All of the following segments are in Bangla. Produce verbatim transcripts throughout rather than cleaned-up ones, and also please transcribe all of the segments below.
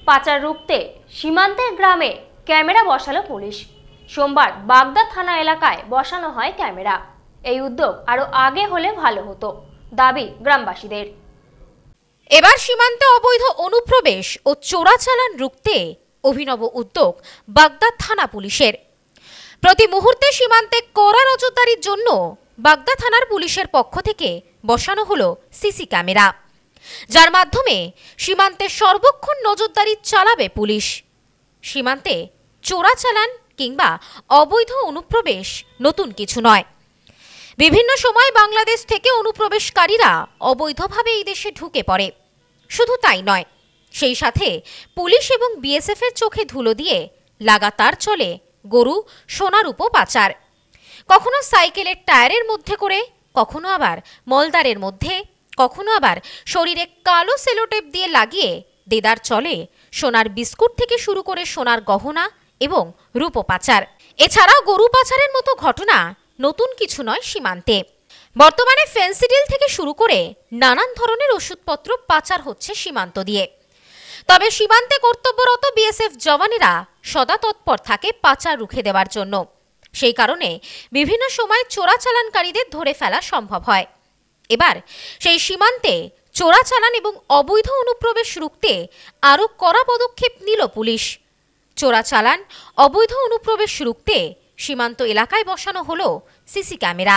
পাচার রুখতে সীমান্তের গ্রামে ক্যামেরা বসালো পুলিশ। সোমবার বাগদা থানা এলাকায় বসানো হয় ক্যামেরা। এই উদ্যোগ আরো আগে হলে ভালো হতো, দাবি গ্রামবাসীদের। এবার সীমান্তে অবৈধ অনুপ্রবেশ ও চোরাচালান রুখতে অভিনব উদ্যোগ বাগদা থানা পুলিশের। প্রতি মুহূর্তে সীমান্তে কড়া নজরদারির জন্য বাগদা থানার পুলিশের পক্ষ থেকে বসানো হলো সিসি ক্যামেরা, যার মাধ্যমে সীমান্তে সর্বক্ষণ নজরদারি চালাবে পুলিশ। সীমান্তে চোরাচালান কিংবা অবৈধ অনুপ্রবেশ নতুন কিছু নয়। বিভিন্ন সময় বাংলাদেশ থেকে অনুপ্রবেশকারীরা অবৈধভাবে এই দেশে ঢুকে পড়ে। শুধু তাই নয়, সেই সাথে পুলিশ এবং বিএসএফ এর চোখে ধুলো দিয়ে লাগাতার চলে গরু সোনারূপো পাচার। কখনো সাইকেলের টায়ারের মধ্যে করে, কখনো আবার মলদারের মধ্যে, কখনো আবার শরীরে কালো সেলোটেপ দিয়ে লাগিয়ে দেদার চলে সোনার বিস্কুট থেকে শুরু করে সোনার গহনা এবং রূপো পাচার। এছাড়াও গরু পাচারের মতো ঘটনা নতুন কিছু নয় সীমান্তে। বর্তমানে ফেন্সিডিল থেকে শুরু করে নানান ধরনের ওষুধপত্র পাচার হচ্ছে সীমান্ত দিয়ে। তবে সীমান্তে কর্তব্যরত বিএসএফ জওয়ানেরা সদা তৎপর থাকে পাচার রুখে দেওয়ার জন্য। সেই কারণে বিভিন্ন সময় চোরাচালানকারীদের ধরে ফেলা সম্ভব হয়। এবার সেই সীমান্তে চোরাচালান এবং অবৈধ অনুপ্রবেশ রুখতে আরও কড়া পদক্ষেপ নিল পুলিশ। চোরাচালান, অবৈধ অনুপ্রবেশ রুখতে সীমান্ত এলাকায় বসানো হলো সিসি ক্যামেরা।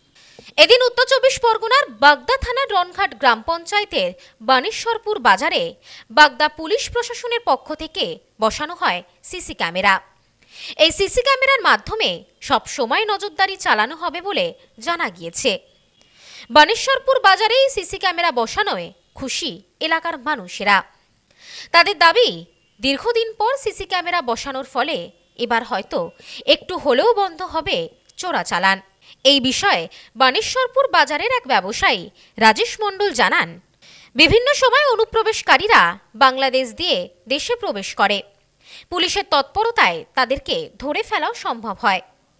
এদিন উত্তর চব্বিশ পরগনার বাগদা থানার রনঘাট গ্রাম পঞ্চায়েতের বানেশ্বরপুর বাজারে বাগদা পুলিশ প্রশাসনের পক্ষ থেকে বসানো হয় সিসি ক্যামেরা। এই সিসি ক্যামেরার মাধ্যমে সব সময় নজরদারি চালানো হবে বলে জানা গিয়েছে। বানেশ্বরপুর বাজারে এই সিসি ক্যামেরা বসানোয় খুশি এলাকার মানুষেরা। তাদের দাবি, দীর্ঘদিন পর সিসি ক্যামেরা বসানোর ফলে এবার হয়তো একটু হলেও বন্ধ হবে চোরাচালান। এই বিষয়ে বানেশ্বরপুর বাজারের এক ব্যবসায়ী রাজেশ মণ্ডল জানান, বিভিন্ন সময় অনুপ্রবেশকারীরা বাংলাদেশ দিয়ে দেশে প্রবেশ করে। পুলিশের তৎপরতায় তাদেরকে ধরে ফেলাও সম্ভব হয়।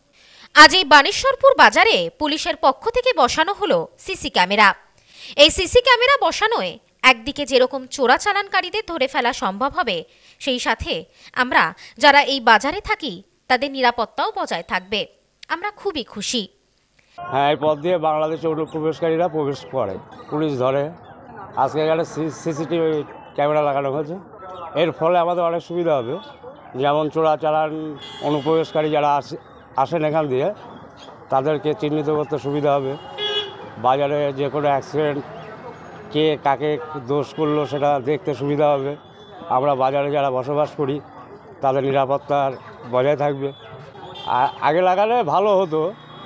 আজ এই বানেশ্বরপুর বাজারে পুলিশের পক্ষ থেকে বসানো হলো সিসি ক্যামেরা। এই সিসি ক্যামেরা বসানোয় একদিকে যেরকম চোরাচালানকারীদের ধরে ফেলা সম্ভব হবে, সেই সাথে আমরা যারা এই বাজারে থাকি তাদের নিরাপত্তাও বজায় থাকবে। আমরা খুবই খুশি। হ্যাঁ, এই পথ দিয়ে বাংলাদেশে অনুপ্রবেশকারীরা প্রবেশ করে, পুলিশ ধরে। আজকে এখানে সিসিটিভি ক্যামেরা লাগানো হয়েছে। এর ফলে আমাদের অনেক সুবিধা হবে। যেমন চোরাচালান অনুপ্রবেশকারী যারা আসে আসেন এখান দিয়ে, তাদেরকে চিহ্নিত করতে সুবিধা হবে। বাজারে যে কোনো অ্যাক্সিডেন্ট, কে কাকে দোষ করলো সেটা দেখতে সুবিধা হবে। আমরা বাজারে যারা বসবাস করি তাদের নিরাপত্তার বজায় থাকবে। আর আগে লাগালে ভালো হতো,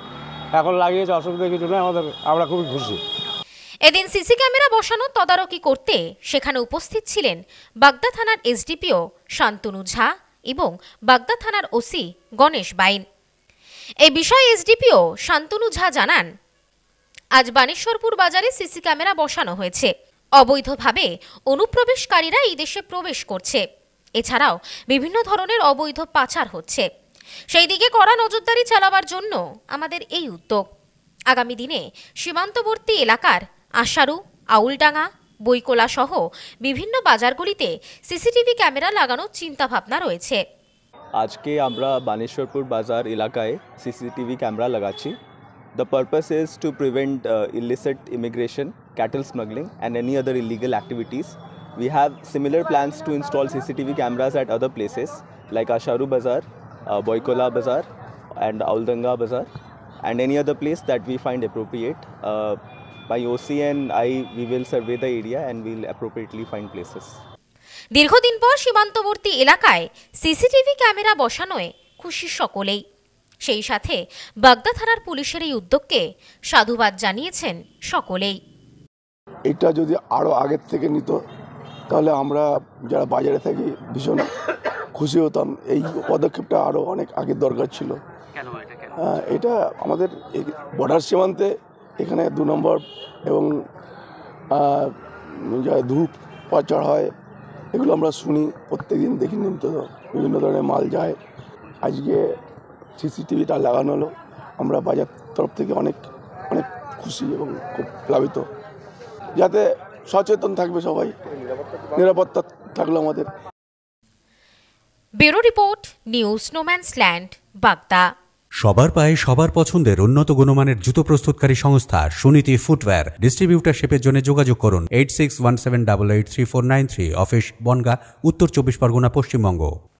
এখন লাগিয়েছে, অসুবিধা কিছু নেই। আমাদের আমরা খুবই খুশি। এদিন সিসি ক্যামেরা বসানো তদারকি করতে সেখানে উপস্থিত ছিলেন বাগদা থানার এসডিপিও শান্তনু ঝা এবং বাগদা থানার ওসি গণেশ বাইন। এই বিষয়ে এসডিপিও শান্তনু ঝা জানান, আজ বানেশ্বরপুর বাজারে সিসি ক্যামেরা বসানো হয়েছে। অবৈধভাবে অনুপ্রবেশকারীরা এই দেশে প্রবেশ করছে। এছাড়াও বিভিন্ন ধরনের অবৈধ পাচার হচ্ছে। সেই দিকে কড়া নজরদারি চালাবার জন্য আমাদের এই উদ্যোগ। আগামী দিনে সীমান্তবর্তী এলাকার আশারু, আউলডাঙ্গা, বইকোলা সহ বিভিন্ন বাজারগুলিতে সিসিটিভি ক্যামেরা লাগানোর চিন্তাভাবনা রয়েছে। আজকে আমরা বানেশ্বরপুর বাজার এলাকায় সিসিটিভি ক্যামেরা লাগাচ্ছি। The purpose is to prevent uh, illicit immigration, cattle smuggling and any other illegal activities. We have similar plans to install C C T V cameras at other places like Asharu Bazaar, uh, Boikola Bazaar and Aulanga Bazaar and any other place that we find appropriate. Uh, by O C and I, we will survey the area and we will appropriately find places. দীর্ঘদিন পর সীমান্তবর্তী এলাকায় সিসিটিভি ক্যামেরা বসানোয় খুশি সকলেই। সেই সাথে বাগদা থানার পুলিশের এই উদ্যোগকে সাধুবাদ জানিয়েছেন সকলেই। এটা যদি আরও আগের থেকে নিত তাহলে আমরা যারা বাজারে থাকি ভীষণ খুশি হতাম। এই পদক্ষেপটা আরও অনেক আগের দরকার ছিল। এটা আমাদের বর্ডার সীমান্তে এখানে দু নম্বর এবং ধূপ পাচার হয়, এগুলো আমরা শুনি, প্রত্যেকদিন দেখি, নিয়মিত বিভিন্ন ধরনের মাল যায়। আজকে সিসিটিভিটা লাগানো হলো, আমরা বাজার তরফ থেকে অনেক অনেক খুশি এবং খুব প্লাবিত। যাতে সচেতন থাকবে সবাই, নিরাপত্তা থাকলো আমাদের। ব্যুরো রিপোর্ট, নিউজ নোম্যান্সল্যান্ড, বাগদা। সবার পায়ে সবার পছন্দের উন্নত গুণমানের জুতো প্রস্তুতকারী সংস্থা সুনীতি ফুটওয়্যার। ডিস্ট্রিবিউটারশিপের জন্য যোগাযোগ করুন eight six one seven double eight three four nine three. Office Bongaon, Uttar Chabbish Pargana, Paschimbanga.